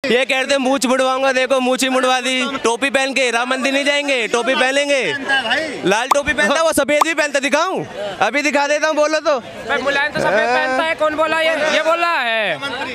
ये कहते मूछ मुड़वाऊंगा, देखो मूछ ही मुड़वा दी। टोपी पहन के राम मंदिर नहीं जाएंगे, टोपी पहनेंगे, लाल टोपी पहनता, वो सफेद भी पहनता, दिखाऊं? अभी दिखा देता हूँ, बोलो तो। मुलायम तो सफेद पहनता है, कौन बोला ये बोल रहा है?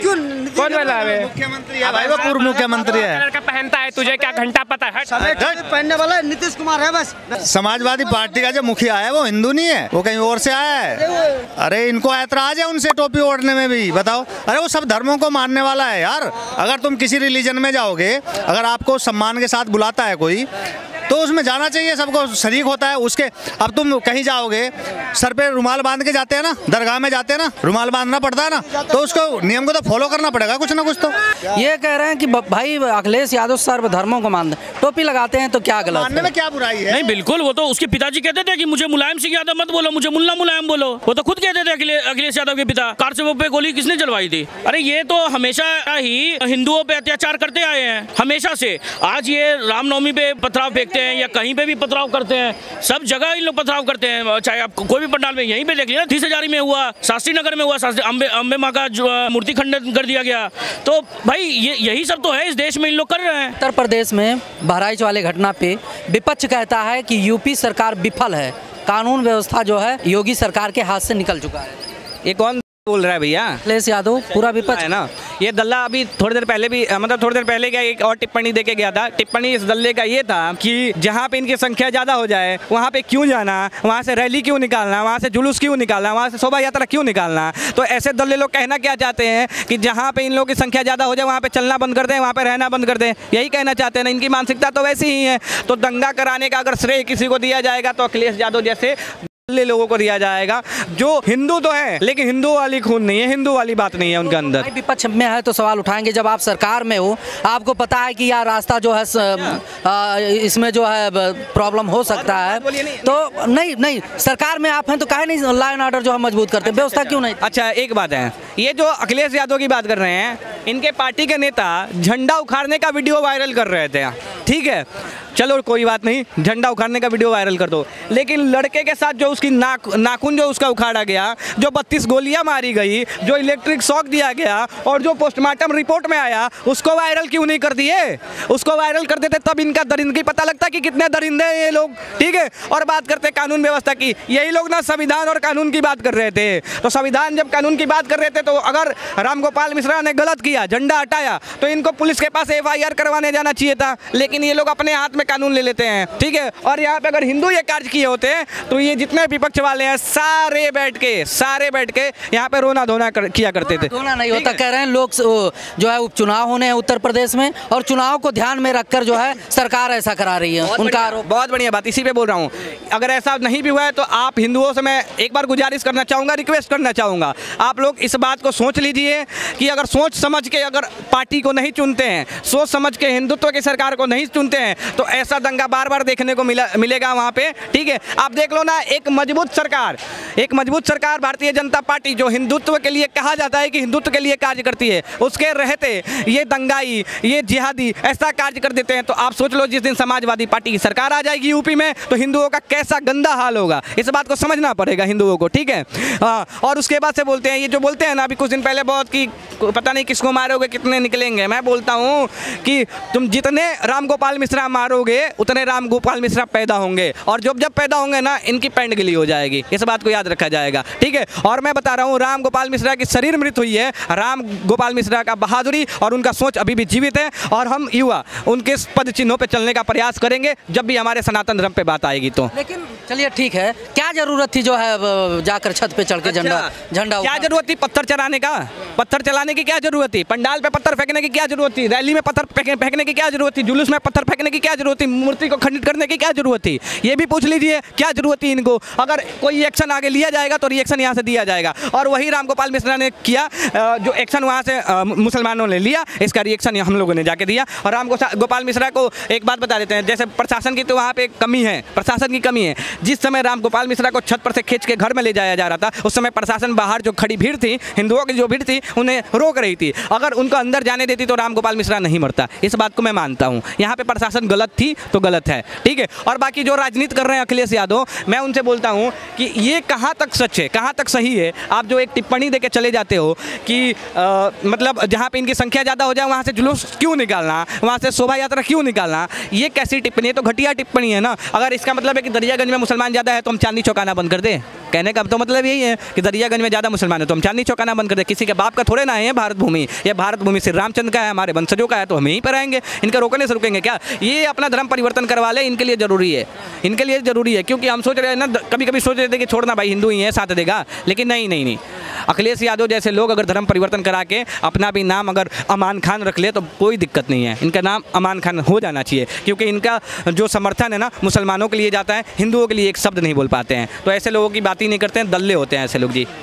कौन बोला है? मुख्यमंत्री है भाई, वो पूर्व मुख्यमंत्री है। कलर का पहनता है, तुझे क्या घंटा पता है? पहनने वाला नीतीश कुमार है बस। समाजवादी पार्टी का जो मुखिया है वो हिंदू नहीं है, वो कहीं और से आया है। अरे इनको ऐतराज है उनसे टोपी ओढ़ने में भी, बताओ। अरे वो सब धर्मों को मानने वाला है यार। अगर तुम किसी रिलीजन में जाओगे, अगर आपको सम्मान के साथ बुलाता है कोई, तो उसमें जाना चाहिए, सबको शरीक होता है उसके। अब तुम कहीं जाओगे, सर पे रुमाल बांध के जाते हैं ना, दरगाह में जाते हैं ना, रुमाल बांधना पड़ता है ना, तो उसको नियम को तो फॉलो करना पड़ेगा कुछ ना कुछ तो। ये कह रहे हैं कि भाई अखिलेश यादव सर्व धर्मों को मानते, टोपी लगाते हैं तो क्या गलत मानने में क्या बुराई है? नहीं बिल्कुल, वो तो उसके पिताजी कहते थे कि मुझे मुलायम सिंह यादव मत बोलो, मुझे मुल्ला मुलायम बोलो। वो तो खुद कहते थे अखिलेश यादव के पिता। कार से वो पे गोली किसने चलवाई थी? अरे ये तो हमेशा ही हिंदुओं पे अत्याचार करते आए हैं, हमेशा से। आज ये रामनवमी पे पथराव फेंकते हैं या कहीं पे भी पथराव करते हैं, सब जगह इन लोग पथराव करते हैं। चाहे आप कोई भी पंडाल में, यहीं पे देख लिया, 30,000 में हुआ, शास्त्री नगर में हुआ, अम्बे माँ का मूर्ति खंडन कर दिया गया। तो भाई यही सब तो है इस देश में, इन लोग कर रहे हैं। उत्तर प्रदेश में बहराइच वाले घटना पे विपक्ष कहता है कि यूपी सरकार विफल है, कानून व्यवस्था जो है योगी सरकार के हाथ से निकल चुका है। ये कौन बोल रहा है भैया? अखिलेश यादव पूरा विपक्ष है ना। ये दल्ला अभी थोड़ी देर पहले भी, मतलब थोड़ी देर पहले क्या एक और टिप्पणी देके गया था। टिप्पणी इस दल्ले का ये था कि जहाँ पे इनकी संख्या ज़्यादा हो जाए वहाँ पे क्यों जाना, वहाँ से रैली क्यों निकालना, वहाँ से जुलूस क्यों निकालना, वहाँ से शोभा यात्रा क्यों निकालना। तो ऐसे दल्ले लोग कहना क्या चाहते हैं कि जहाँ पे इन लोगों की संख्या ज़्यादा हो जाए वहाँ पे चलना बंद कर दें, वहाँ पे रहना बंद कर दें, यही कहना चाहते हैं ना। इनकी मानसिकता तो वैसी ही है। तो दंगा कराने का अगर श्रेय किसी को दिया जाएगा तो अखिलेश यादव जैसे लोगों को दिया जाएगा, जो हिंदू तो है लेकिन हिंदू वाली खून नहीं है, हिंदू वाली बात नहीं है उनके अंदर। विपक्ष में है तो सवाल उठाएंगे, जब आप सरकार में हो, आपको पता है कि यह रास्ता जो है इसमें जो है प्रॉब्लम हो सकता है, तो नहीं सरकार में आप हैं तो काहे नहीं लॉ एंड ऑर्डर जो हम मजबूत करते हैं, व्यवस्था क्यों नहीं? अच्छा एक बात है, ये जो अखिलेश यादव की बात कर रहे हैं, इनके पार्टी के नेता झंडा उखाड़ने का वीडियो वायरल कर रहे थे, ठीक है, चलो कोई बात नहीं, झंडा उखाड़ने का वीडियो वायरल कर दो। लेकिन लड़के के साथ जो उसकी नाखून जो उसका उखाड़ा गया, जो 32 गोलियां मारी गई, जो इलेक्ट्रिक शॉक दिया गया और जो पोस्टमार्टम रिपोर्ट में आया, उसको वायरल क्यों नहीं कर दिए? उसको वायरल कर देते तब इनका दरिंदगी पता लगता कि कितने दरिंदे हैं ये लोग, ठीक है। और बात करते कानून व्यवस्था की, यही लोग ना संविधान और कानून की बात कर रहे थे। तो संविधान जब कानून की बात कर रहे थे, तो अगर रामगोपाल मिश्रा ने गलत किया, झंडा हटाया, तो इनको पुलिस के पास FIR करवाने जाना चाहिए था। लेकिन ये लोग अपने हाथ में कानून ले लेते हैं, ठीक है। और यहाँ पे अगर हिंदू ये कार्य किए होते हैं तो ये जितने विपक्ष वाले हैं सारे बैठ के यहाँ पे रोना धोना किया करते थे। रोना नहीं होता, कह रहे हैं लोग जो है उपचुनाव होने हैं उत्तर प्रदेश में, और चुनाव को ध्यान में रखकर जो है सरकार ऐसा करा रही है, उनका आरोप। बहुत बढ़िया बात, इसी पे बोल रहा हूँ। अगर ऐसा नहीं भी हुआ है तो आप हिंदुओं से मैं एक बार गुजारिश करना चाहूँगा, रिक्वेस्ट करना चाहूँगा, आप लोग इस बात को सोच लीजिए कि अगर सोच समझ के अगर पार्टी को नहीं चुनते हैं, सोच समझ के हिंदुत्व की सरकार को नहीं चुनते हैं, तो ऐसा दंगा बार बार देखने को मिलेगा वहाँ पे, ठीक है। आप देख लो ना, एक मजबूत सरकार भारतीय जनता पार्टी जो हिंदुत्व के लिए कहा जाता है कि हिंदुत्व के लिए कार्य करती है, उसके रहते ये दंगाई, ये जिहादी ऐसा कार्य कर देते हैं। तो आप सोच लो, जिस दिन समाजवादी पार्टी की सरकार आ जाएगी यूपी में, तो हिंदुओं का कैसा गंदा हाल होगा, इस बात को समझना पड़ेगा हिंदुओं को, ठीक है। हाँ, और उसके बाद से बोलते हैं, ये जो बोलते हैं ना, अभी कुछ दिन पहले बहुत कि पता नहीं किसको मारोगे कितने निकलेंगे। मैं बोलता हूँ कि तुम जितने रामगोपाल मिश्रा मारोगे उतने रामगोपाल मिश्रा पैदा होंगे, और जब पैदा होंगे ना, इनकी पैंट गिली हो जाएगी, इस बात को याद रखा जाएगा, ठीक है। और मैं बता रहा हूँ, रामगोपाल मिश्रा की शरीर मृत हुई है, रामगोपाल मिश्रा का बहादुरी और उनका सोच अभी भी जीवित है, और हम युवा उनके पद चिन्हों पे चलने का प्रयास करेंगे जब भी हमारे सनातन धर्म पे बात आएगी। तो लेकिन चलिए ठीक है, क्या जरूरत थी जो है जाकर छत पे चढ़ के झंडा क्या जरूरत थी? पत्थर चलाने का, पत्थर चलाने की क्या जरूरत थी? पंडाल पे पत्थर फेंकने की क्या जरूरत थी? रैली में पत्थर फेंकने की क्या जरूरत थी? जुलूस में पत्थर फेंकने की क्या जरूरत थी? मूर्ति को खंडित करने की क्या जरूरत थी? ये भी पूछ लीजिए, क्या जरूरत थी इनको? अगर कोई एक्शन आगे लिया जाएगा तो रिएक्शन यहाँ से दिया जाएगा, और वही रामगोपाल मिश्रा ने किया, जो एक्शन वहाँ से मुसलमानों ने लिया, इसका रिएक्शन हम लोगों ने जाके दिया। और रामगोपाल मिश्रा को एक बात बता देते हैं, जैसे प्रशासन की तो वहाँ पे कमी है, प्रशासन की कमी है, जिस समय रामगोपाल मिश्रा को छत पर से खींच के घर में ले जाया जा रहा था, उस समय प्रशासन बाहर जो खड़ी भीड़ थी, हिंदुओं की जो भीड़ थी, उन्हें रोक रही थी। अगर उनको अंदर जाने देती तो रामगोपाल मिश्रा नहीं मरता। इस बात को मैं मानता हूँ। यहाँ पे प्रशासन गलत थी तो गलत है, ठीक है। और बाकी जो राजनीति कर रहे हैं अखिलेश यादव, मैं उनसे बोलता हूँ कि ये कहाँ तक सच है, कहाँ तक सही है। आप जो एक टिप्पणी देके चले जाते हो कि मतलब जहाँ पे इनकी संख्या ज़्यादा हो जाए वहाँ से जुलूस क्यों निकालना, वहाँ से शोभा यात्रा क्यों निकालना, ये कैसी टिप्पणी है? तो घटिया टिप्पणी है ना। अगर इसका मतलब है कि दरियागंज में मुसलमान ज़्यादा है तो हम चांदनी चौकाना बंद कर दें, कहने का तो मतलब यही है कि दरियागंज में ज़्यादा मुसलमान है तो हम चांदनी चौकाना बंद कर दें। किसी के बाप का थोड़े ना है भारत भूमि, ये भारत भूमि श्री रामचंद्र का है, हमारे वंशजों का है, तो हम यहीं पर आएंगे। इनका रोकने से रुकेंगे क्या? ये अपना धर्म परिवर्तन करवा ले, इनके लिए ज़रूरी है, इनके लिए ज़रूरी है। क्योंकि हम सोच रहे हैं ना, कभी कभी सोच रहे थे कि छोड़ना भाई हिंदू ही है साथ देगा, लेकिन नहीं। अखिलेश यादव जैसे लोग अगर धर्म परिवर्तन करा के अपना भी नाम अगर अमान खान रख ले तो कोई दिक्कत नहीं है। इनका नाम अमान खान हो जाना चाहिए, क्योंकि इनका जो समर्थन है ना मुसलमानों के लिए जाता है, हिंदुओं के लिए एक शब्द नहीं बोल पाते हैं। तो ऐसे लोगों की बात ही नहीं करते हैं, दल्ले होते हैं ऐसे लोग जी।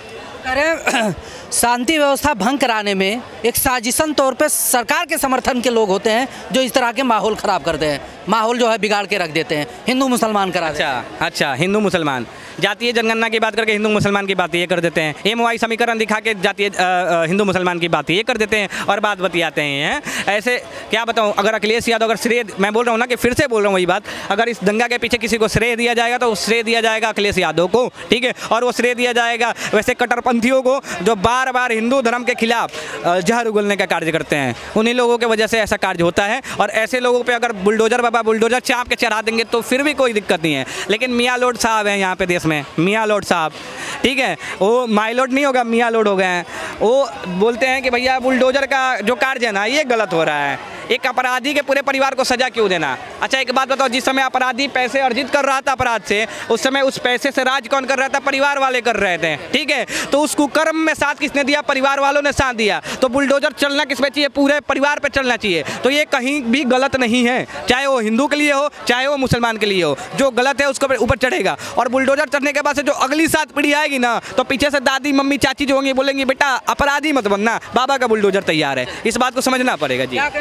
अरे शांति व्यवस्था भंग कराने में एक साजिशन तौर पे सरकार के समर्थन के लोग होते हैं जो इस तरह के माहौल ख़राब करते हैं, माहौल जो है बिगाड़ के रख देते हैं, हिंदू मुसलमान करा देते हैं। अच्छा, हिंदू मुसलमान जातीय जनगणना की बात करके हिंदू मुसलमान की बात ये कर देते हैं, MOI समीकरण दिखा के जातीय हिंदू मुसलमान की बात ये कर देते हैं और बात बतियाते हैं। ऐसे क्या बताऊँ, अगर अखिलेश यादव अगर श्रेय, मैं बोल रहा हूँ ना कि फिर से बोल रहा हूँ वही बात, अगर इस दंगा के पीछे किसी को श्रेय दिया जाएगा तो श्रेय दिया जाएगा अखिलेश यादव को, ठीक है। और वो श्रेय दिया जाएगा वैसे कट्टरपंथियों को जो बार बार हिंदू धर्म के खिलाफ जहर उगलने का कार्य करते हैं। उन्हीं लोगों की वजह से ऐसा कार्य होता है। और ऐसे लोगों पर अगर बुलडोजर बाबा बुलडोजर चाप के चढ़ा देंगे तो फिर भी कोई दिक्कत नहीं है। लेकिन मियाँ लोड साहब हैं यहाँ पे देश में, मियाँ लोड साहब, ठीक है, वो माई लोड नहीं होगा, मियाँ लोड हो गए हैं। वो बोलते हैं कि भैया बुलडोजर का जो कार्य है ना ये गलत हो रहा है, एक अपराधी के पूरे परिवार को सजा क्यों देना। अच्छा एक बात बताओ, जिस समय अपराधी पैसे अर्जित कर रहा था अपराध से, उस समय उस पैसे से राज कौन कर रहा था? परिवार वाले कर रहे थे, ठीक है। तो उस कुकर्म में साथ किसने दिया? परिवार वालों ने साथ दिया। तो बुलडोजर चलना किस पे चाहिए? पूरे परिवार पे चलना चाहिए। तो ये कहीं भी गलत नहीं है, चाहे वो हिंदू के लिए हो चाहे वो मुसलमान के लिए हो। जो गलत है उसको ऊपर चढ़ेगा। और बुलडोजर चढ़ने के बाद से जो अगली 7 पीढ़ी आएगी ना, तो पीछे से दादी मम्मी चाची जो होंगी बोलेंगी बेटा अपराधी मत बनना, बाबा का बुलडोजर तैयार है। इस बात को समझना पड़ेगा जी।